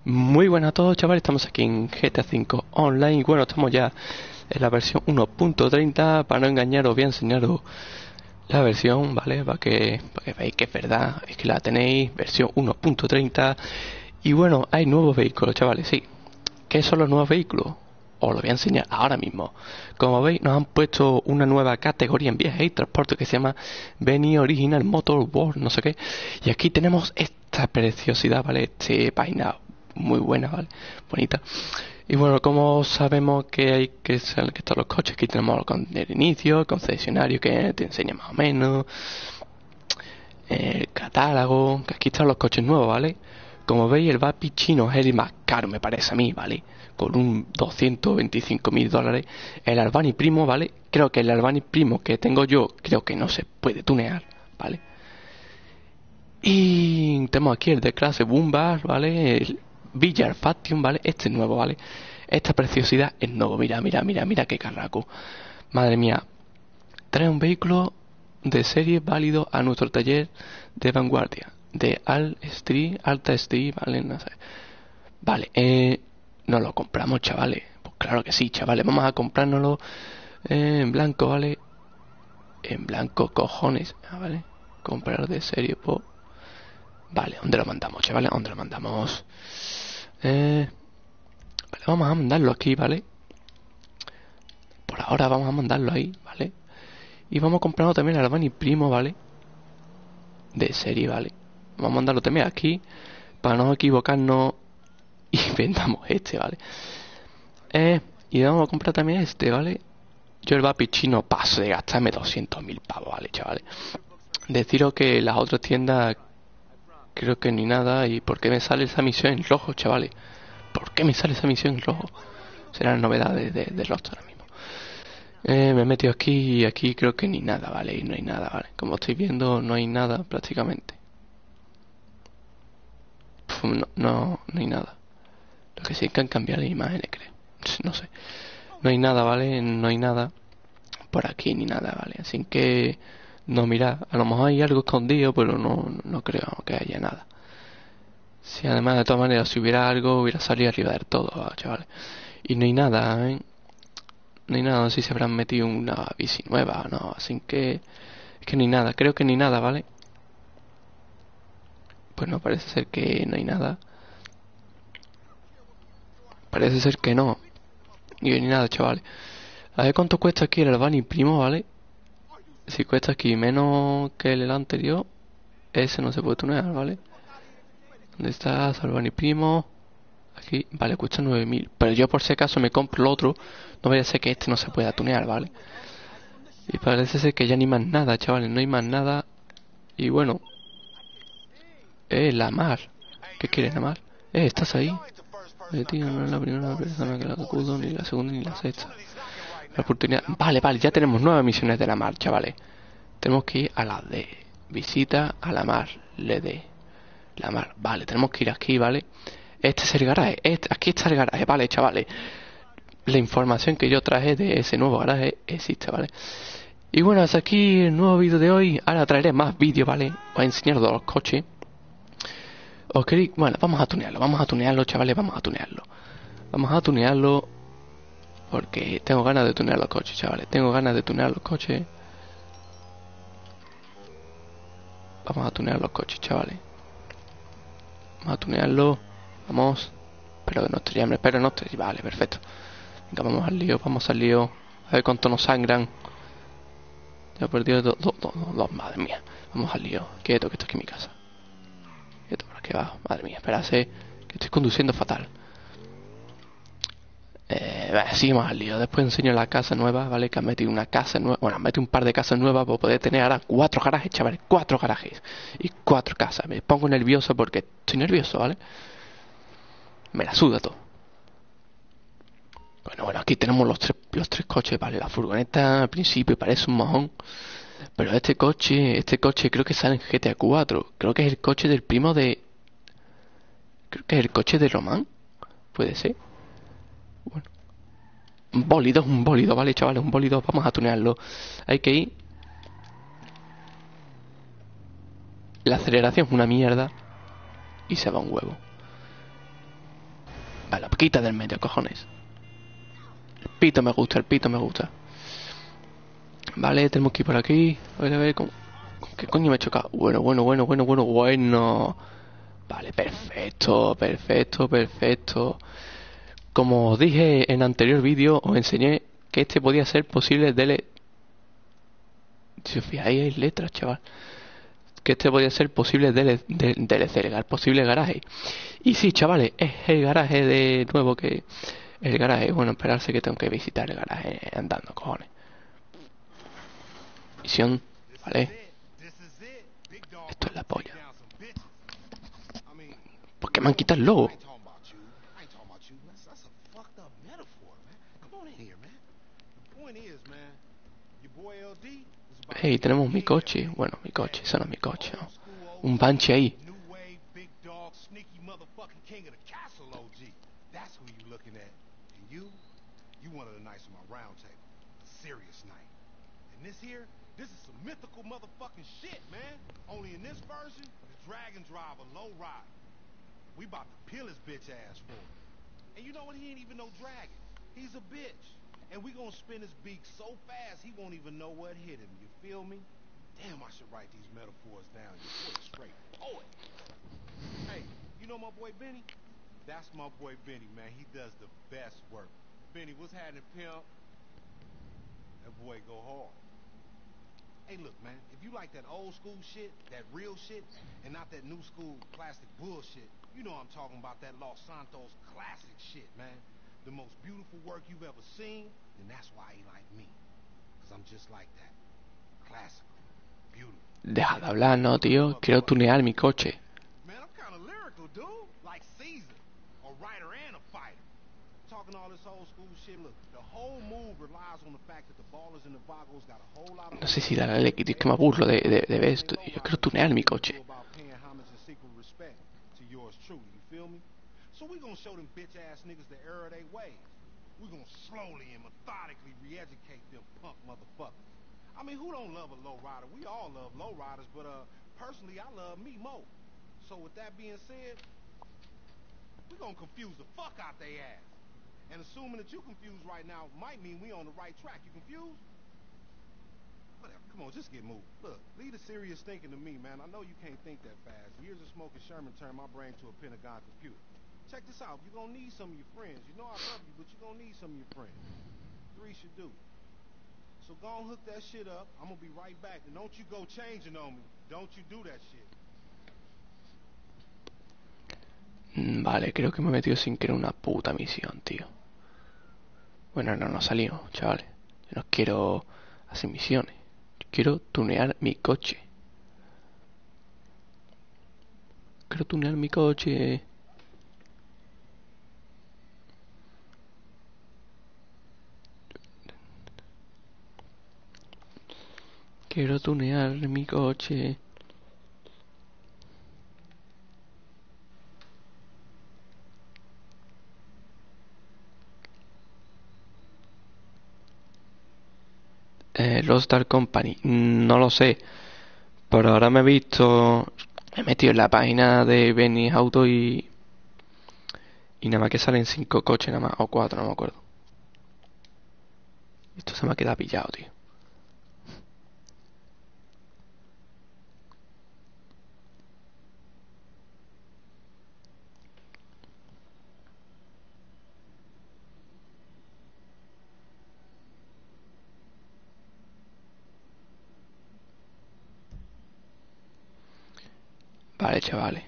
Muy buenas a todos, chavales, estamos aquí en GTA V Online y bueno, estamos ya en la versión 1.30. Para no engañaros voy a enseñaros la versión, ¿vale? Para que veáis que es verdad, es que la tenéis, versión 1.30. Y bueno, hay nuevos vehículos, chavales, sí. ¿Qué son los nuevos vehículos? Os lo voy a enseñar ahora mismo. Como veis, nos han puesto una nueva categoría en viajes y transporte que se llama Benny Original Motor World, no sé qué. Y aquí tenemos esta preciosidad, ¿vale? Este vaina muy buena, ¿vale? Bonita. Y bueno, como sabemos que hay que saber que todos los coches, aquí tenemos el inicio, el concesionario que te enseña más o menos, el catálogo, que aquí están los coches nuevos, ¿vale? Como veis, el Vapi chino es el más caro, me parece a mí, ¿vale? Con un 225.000 dólares. El Albani Primo, ¿vale? Creo que el Albani Primo que tengo yo, creo que no se puede tunear, ¿vale? Y tenemos aquí el de clase Boombar, ¿vale? El Villar Faction, ¿vale? Este es nuevo, ¿vale? Esta preciosidad es nuevo, mira qué carraco. Madre mía, trae un vehículo de serie válido a nuestro taller de vanguardia. De Alta Street, ¿vale? No sé. Vale, nos lo compramos, chavales. Pues claro que sí, chavales. Vamos a comprárnoslo en blanco, ¿vale? En blanco, cojones, ¿vale? Comprar de serie, pues. Vale, ¿dónde lo mandamos, chavales? ¿Dónde lo mandamos? Vale, vamos a mandarlo aquí, ¿vale? Por ahora vamos a mandarlo ahí, ¿vale? Y vamos comprando también el Albani Primo, ¿vale? De serie, ¿vale? Vamos a mandarlo también aquí para no equivocarnos y vendamos este, ¿vale? Y vamos a comprar también este, ¿vale? Yo el Vapi chino paso de gastarme 200.000 pavos, ¿vale, chavales? Deciros que las otras tiendas creo que ni nada. ¿Y por qué me sale esa misión en rojo, chavales? ¿Por qué me sale esa misión en rojo? Serán novedades de Lost ahora mismo. Me he metido aquí y aquí creo que ni nada, ¿vale? Y no hay nada, ¿vale? Como estáis viendo, no hay nada prácticamente. No hay nada. Lo que sí es que han cambiado las imágenes, creo. No sé. No hay nada, ¿vale? No hay nada por aquí ni nada, ¿vale? Así que no, mirad, a lo mejor hay algo escondido, pero no creo que haya nada. Si además de todas maneras si hubiera algo hubiera salido arriba del todo, chavales. Y no hay nada, ¿eh? No hay nada, no sé si se habrán metido una bici nueva, no, así que es que no hay nada, creo que ni nada, ¿vale? Pues no, parece ser que no hay nada. Parece ser que no. Y ni nada, chavales. A ver cuánto cuesta aquí el Albani Primo, ¿vale? Si cuesta aquí menos que el anterior, ese no se puede tunear, ¿vale? ¿Dónde está Albani Primo? Aquí, vale, cuesta 9.000. Pero yo por si acaso me compro el otro, no vaya a ser que este no se pueda tunear, ¿vale? Y parece ser que ya ni más nada, chavales, no hay más nada. Y bueno, la mar. ¿Qué quieres, la mar? ¿Estás ahí? Tío, no es la primera persona que la acudo, ni la segunda ni la sexta. La oportunidad. Vale, ya tenemos 9 misiones de la mar, chavales. Tenemos que ir a la de visita a la mar, le de la mar. Vale, tenemos que ir aquí, ¿vale? Este es el garaje, aquí está el garaje, vale, chavales. La información que yo traje de ese nuevo garaje existe, ¿vale? Y bueno, hasta aquí el nuevo vídeo de hoy. Ahora traeré más vídeos, ¿vale? Os enseñaros de los coches. ¿Os queréis? Bueno, vamos a tunearlo, chavales, vamos a tunearlo. Vamos a tunearlo porque tengo ganas de tunear los coches, chavales. Tengo ganas de tunear los coches. Vamos a tunear los coches, chavales. Vamos a tunearlo. Vamos. Espero que no esté, espero que no esté. Vale, perfecto. Venga, vamos al lío. A ver cuánto nos sangran. Ya he perdido dos, madre mía. Vamos al lío. Quieto, que esto aquí en mi casa. Quieto, por aquí abajo. Madre mía, espérase. Que estoy conduciendo fatal. Seguimos al lío. Después enseño la casa nueva, ¿vale? Que han metido una casa nueva. Bueno, han metido un par de casas nuevas para poder tener ahora 4 garajes, chavales. 4 garajes. Y 4 casas. Me pongo nervioso porque estoy nervioso, ¿vale? Me la suda todo. Bueno, aquí tenemos los tres coches, ¿vale? La furgoneta al principio parece un mojón. Pero este coche creo que sale en GTA 4. Creo que es el coche del primo de... Creo que es el coche de Román. Puede ser. Bueno. Un bólido, vale, chavales, un bólido. Vamos a tunearlo. Hay que ir. La aceleración es una mierda. Y se va un huevo. Vale, quita del medio, cojones. El pito me gusta, el pito me gusta. Vale, tenemos que ir por aquí. A ver, ¿con qué coño me he chocado? Bueno. Vale, perfecto, perfecto, perfecto. Como os dije en anterior vídeo, os enseñé que este podía ser posible Si os fijáis, hay letras, chaval. Que este podía ser posible DLC, el posible garaje. Y sí, chavales, es el garaje de nuevo que... El garaje, bueno, esperarse que tengo que visitar el garaje andando, cojones. Misión, ¿vale? Esto es la polla. ¿Por qué me han quitado el logo? Hey, tenemos mi coche. Bueno, mi coche, eso no es mi coche, ¿no? Un Banshee ahí. This is some mythical motherfucking shit, man. Only in this version, the Dragon Driver low ride. We about to peel his bitch ass for it. And you know what? He ain't even no dragon. He's a bitch. And we gonna spin his beak so fast he won't even know what hit him. You feel me? Damn, I should write these metaphors down. You're a straight poet. Hey, you know my boy Benny? That's my boy Benny, man. He does the best work. Benny, what's happening, pimp? That boy go hard. Hey, look, man, if you like that old school shit, that real shit, and not that new school plastic bullshit, you know I'm talking about that Los Santos classic shit, man. The most beautiful work you've ever seen, then that's why he like me. Because I'm just like that. Classical. Beautiful. Deja de hablar, no, tío. Quiero tunear mi coche. Man, I'm kind of lyrical, dude. Like Caesar. A writer and a fighter. Talking all this old school shit, look, the whole move relies on the fact that the ballers and the vagos got a whole lot of... No sé si darle X, tío, es que me aburro de ver esto, tío. Yo quiero tunear mi coche. So we gonna show them bitch ass niggas the error of their ways. We gonna slowly and methodically re-educate them punk motherfuckers. I mean, who don't love a low rider? We all love low riders, but personally I love me more. So with that being said, we gonna confuse the fuck out they ass. And assuming that you confused right now might mean we on the right track. You confused? Whatever, come on, just get moved. Look, leave the serious thinking to me, man. I know you can't think that fast. Years of smoking Sherman turned my brain to a Pentagon computer. Check this out, you're gonna need some of your friends. You know I love you, but you're gonna need some of your friends. 3 should do. So go and hook that shit up. I'm gonna be right back. And don't you go changing on me. Don't you do that shit. Vale, creo que me he metido sin querer una puta misión, tío. Bueno, no salió, chavales. Yo no quiero hacer misiones. Yo quiero tunear mi coche. Quiero tunear mi coche. Quiero tunear mi coche. Lost Dark Company, no lo sé. Pero ahora me he metido en la página de Benny Auto y nada más que salen 5 coches nada más, o 4, no me acuerdo. Esto se me ha quedado pillado, tío. Vale, chavales.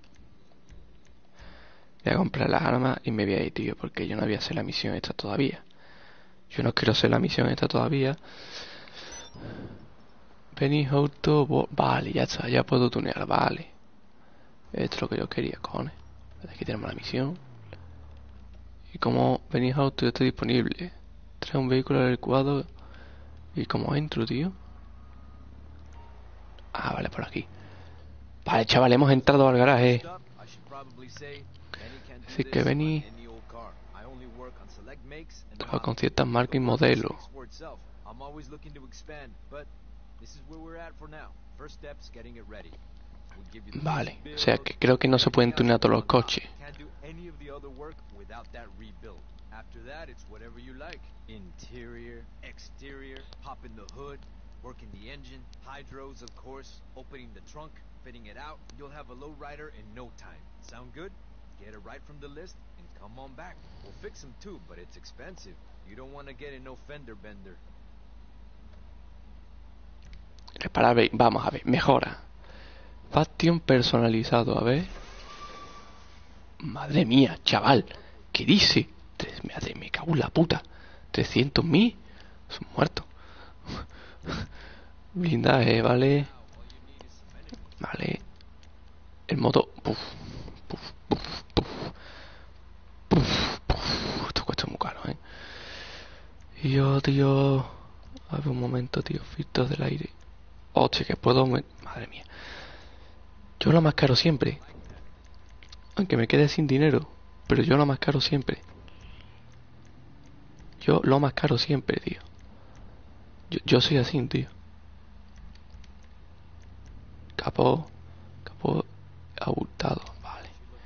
Voy a comprar las armas y me voy a ir, tío, porque yo no voy a hacer la misión esta todavía. Yo no quiero hacer la misión esta todavía. Benny Auto... Vale, ya está, ya puedo tunear, vale. Esto es lo que yo quería, cojones. Aquí tenemos la misión. Y como Benny Auto ya está disponible. Trae un vehículo adecuado. ¿Y cómo entro, tío? Ah, vale, por aquí. Vale, chaval, hemos entrado al garaje. Así que Benny trabaja con ciertas marcas y modelos. Vale, o sea que creo que no se pueden tunear todos los coches. After that, it's whatever you like. Interior, exterior, popping the hood, working the engine, hydros, of course, opening the trunk, fitting it out. You'll have a lowrider in no time. Sound good? Get it right from the list and come on back. We'll fix them too, but it's expensive. You don't want to get in no fender bender. Reparable, vamos a ver, mejora. Faction personalizado, a ver. Madre mía, chaval. ¿Qué dice? Madre, me cago en la puta. 300.000. Son muertos. Blindaje, vale. Vale. El modo. Puf, puf, puf, puf. Puf, puf. Esto cuesta muy caro, Y yo, tío. A ver un momento, tío. Filtros del aire. Hostia, que puedo. Madre mía. Yo lo más caro siempre. Aunque me quede sin dinero. Pero yo lo más caro siempre. Yo lo más caro siempre, tío. Yo soy así, tío. Capó abultado, vale.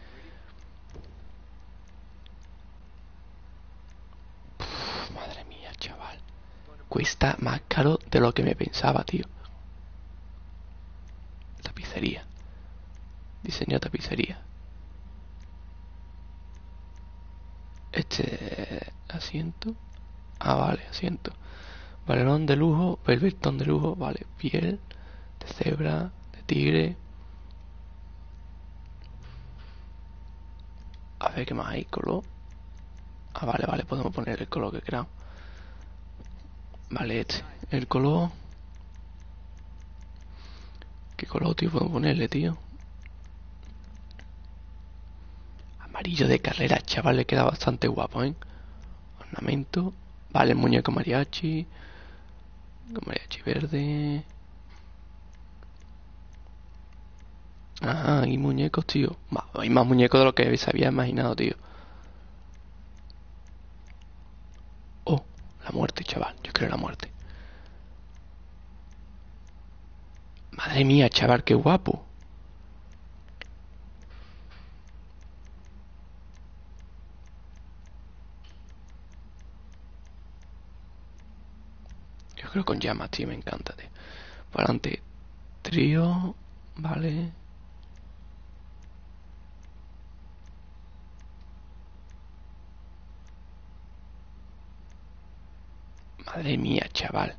Uf, madre mía, chaval. Cuesta más caro de lo que me pensaba, tío. Tapicería. Diseño de tapicería. Este asiento. Ah, vale, asiento. Valerón de lujo, Velvetón de lujo, vale. Piel de cebra, de tigre. A ver qué más hay, color. Ah, vale, vale, podemos poner el color que queramos. Vale, este. El color. ¿Qué color, tío, podemos ponerle, tío? Amarillo de carrera, chaval, le queda bastante guapo, Ornamento. Vale, el muñeco mariachi. Mariachi verde. Ajá, hay muñecos, tío. Hay más muñecos de lo que se había imaginado, tío. Oh, la muerte, chaval. Yo creo la muerte. Madre mía, chaval, qué guapo. Yo creo con llamas, tío, me encanta, tío. Por adelante, trío. Vale. Madre mía, chaval.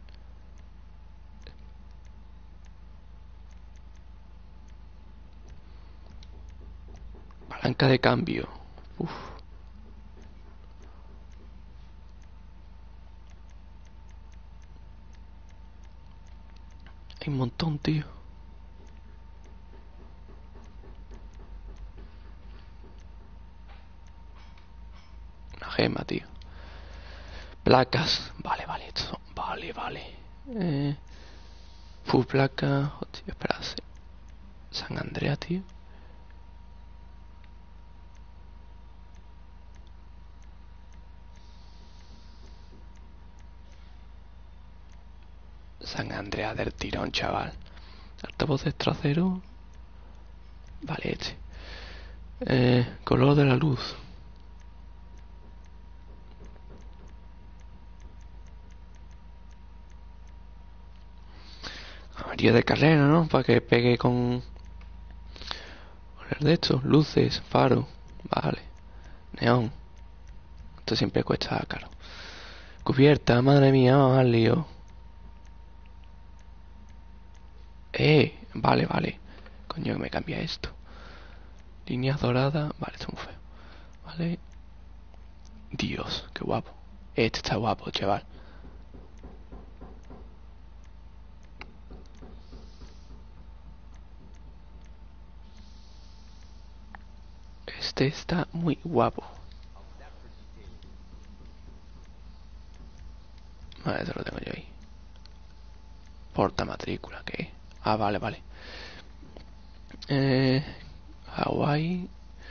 Palanca de cambio. Uf. Hay un montón, tío. Una gema, tío. Placas. Vale, vale. Vale, vale. Full placa. Hostia, espera. San Andrea, tío. San Andrea del tirón, chaval. Altavoces traseros. Vale, este. Color de la luz. Amarillo de carrera, ¿no? Para que pegue con el de estos. Luces, faro. Vale. Neón. Esto siempre cuesta caro. Cubierta, madre mía, vamos al lío. Vale, vale. Coño, que me cambia esto. Líneas doradas. Vale, esto es muy feo. Vale. Dios, qué guapo. Este está guapo, chaval. Este está muy guapo. Vale, esto lo tengo yo ahí. Porta matrícula, ¿qué? Ah, vale, vale. Hawái.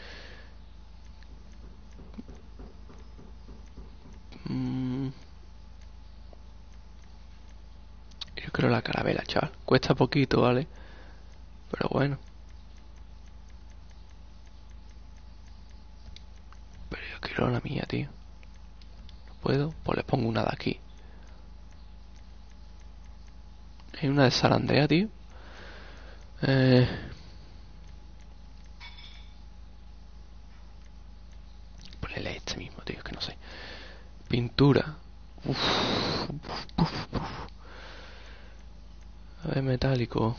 Yo creo la carabela, chaval. Cuesta poquito, ¿vale? Pero bueno. Pero yo quiero la mía, tío. puedo. Pues le pongo una de aquí. Hay una de zarandea, tío. Ponle este mismo, tío, es que no sé. Pintura. Uf. A ver, metálico.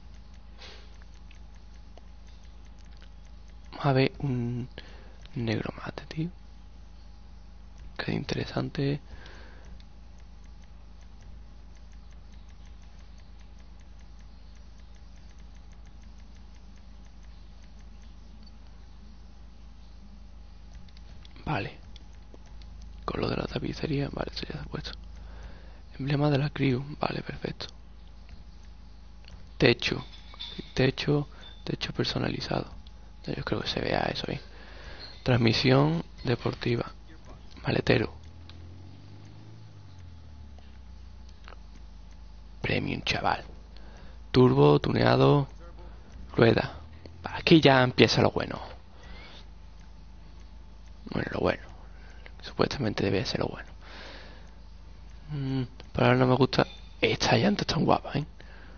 Vamos a ver un negro mate, tío. Qué interesante. Vale. Con lo de la tapicería, vale, esto ya se ha puesto. Emblema de la crew, vale, perfecto. Techo. Techo personalizado. Yo creo que se vea eso bien. Transmisión deportiva. Maletero. Premium, chaval. Turbo, tuneado. Rueda. Aquí ya empieza lo bueno. Bueno, lo bueno. Supuestamente debe ser lo bueno. Pero ahora no me gusta. Estas llantas tan guapas, ¿eh?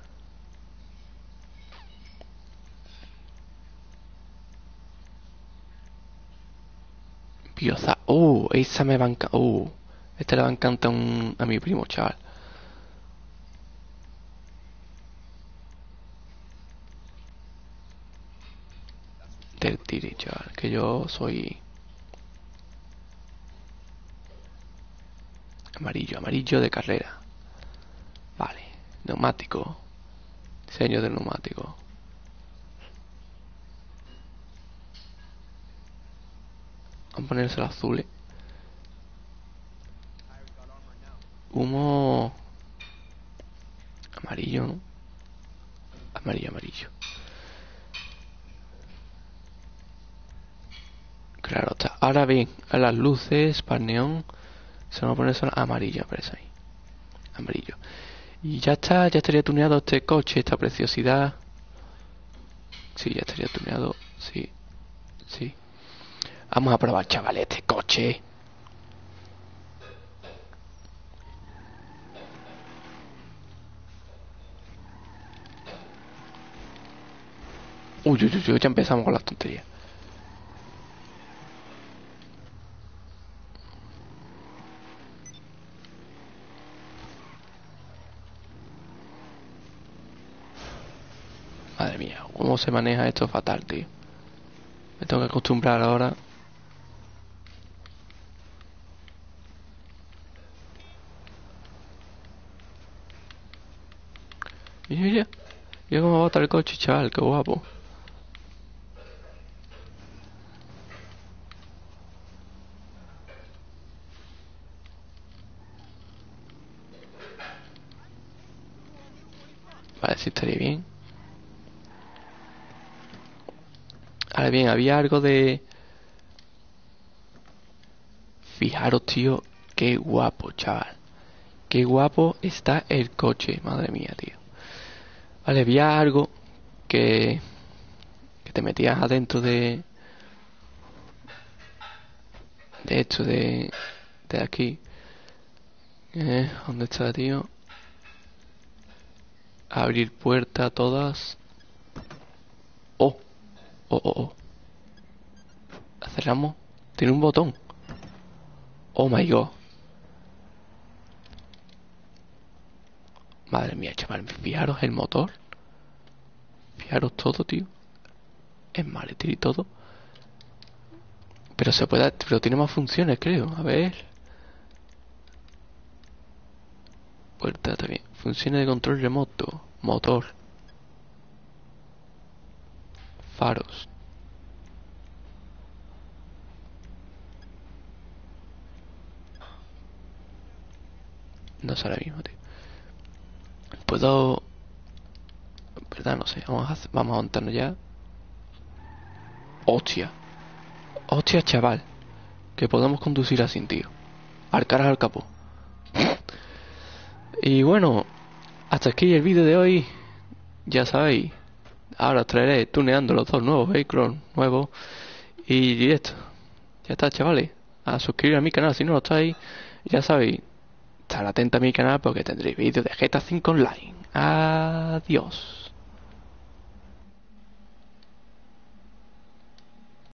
Bioza. Esa me va a encantar. Esta le va a encantar a mi primo, chaval. Del tiri, chaval. Que yo soy amarillo de carrera. Vale. Neumático. Diseño del neumático. Vamos a ponerse los azules. Humo amarillo, ¿no? Amarillo. Claro está. Ahora bien, a las luces para neón se van a poner son amarillo, aparece ahí. Amarillo. Y ya está, ya estaría tuneado este coche, esta preciosidad. Sí, ya estaría tuneado. Sí. Vamos a probar, chavales, este coche. Uy, ya empezamos con las tonterías. Madre mía, cómo se maneja esto fatal, tío. Me tengo que acostumbrar ahora. Mira cómo va a botar el coche, chaval, qué guapo. Vale, sí estaría bien. Ahora bien, había algo de... Fijaros, tío, qué guapo, chaval. Qué guapo está el coche, madre mía, tío. Vale, había algo que te metías adentro de esto de aquí. ¿Dónde está, tío? Abrir puerta todas. Oh. La cerramos. Tiene un botón. Oh my god. Madre mía, chaval. Fijaros el motor. Fijaros todo, tío. El maletín y todo. Pero se puede... Pero tiene más funciones, creo. A ver. Puerta también. Funciones de control remoto. Motor. Faros. No sé ahora mismo, tío. Puedo... ¿Verdad? No sé. Vamos a montarnos ya. Hostia, chaval. Que podamos conducir así, tío. Al carajo al capó. Y bueno, hasta aquí el vídeo de hoy. Ya sabéis. Ahora os traeré tuneando los dos nuevos vehículos nuevos. Y esto. Ya está, chavales. A suscribir a mi canal si no lo estáis. Ya sabéis, estar atento a mi canal porque tendréis vídeos de GTA 5 Online. Adiós.